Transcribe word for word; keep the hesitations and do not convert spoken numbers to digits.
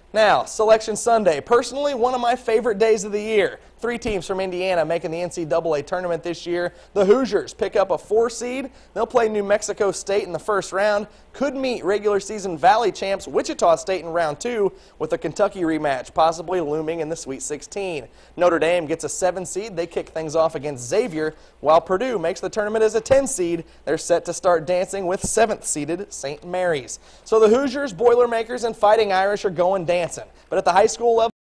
Now, Selection Sunday, personally one of my favorite days of the year. Three teams from Indiana making the N C double A tournament this year. The Hoosiers pick up a four seed. They'll play New Mexico State in the first round. Could meet regular season Valley champs Wichita State in round two with a Kentucky rematch possibly looming in the Sweet sixteen. Notre Dame gets a seven seed. They kick things off against Xavier, while Purdue makes the tournament as a ten seed. They're set to start dancing with seventh seeded Saint Mary's. So the Hoosiers, Boilermakers, and Fighting Irish are going dancing. But at the high school level,